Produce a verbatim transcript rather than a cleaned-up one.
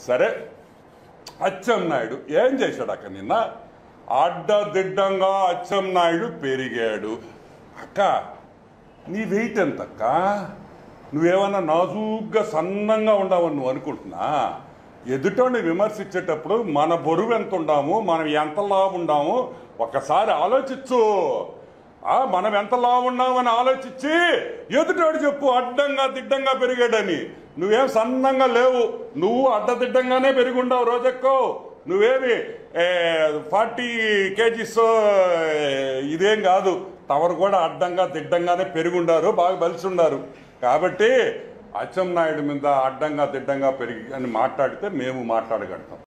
సరే, అచ్చెన్నాయుడు ఏం చేశాడు అక్క? నిన్న అడ్డదిడ్డంగా అచ్చెన్నాయుడు పెరిగాడు. అక్క నీ వెయిట్ ఎంత అక్క? నువ్వేమన్నా నాజూగ్గా సన్నంగా ఉండవని నువ్వు అనుకుంటున్నా? ఎదుటోని విమర్శించేటప్పుడు మన బరువు ఎంత ఉండాము, మనం ఎంత లావు ఉండాము ఒకసారి ఆలోచించు. మనం ఎంత లావు ఉన్నామని ఆలోచించి ఎదుటోడు చెప్పు అడ్డంగా దిడ్డంగా పెరిగాడని. నువ్వేం సన్నంగా లేవు, నువ్వు అడ్డదిడ్డంగానే పెరిగి ఉండవు రోజెక్కో. నువ్వేమి ఫార్టీ కేజీస్ ఇదేం కాదు, తమరు కూడా అడ్డంగా దిడ్డంగానే పెరిగి ఉండారు, బాగా బలిసి ఉండారు. కాబట్టి అచ్చెన్నాయుడు మీద అడ్డంగా దిడ్డంగా పెరిగి అని మాట్లాడితే మేము మాట్లాడగలుగుతాం.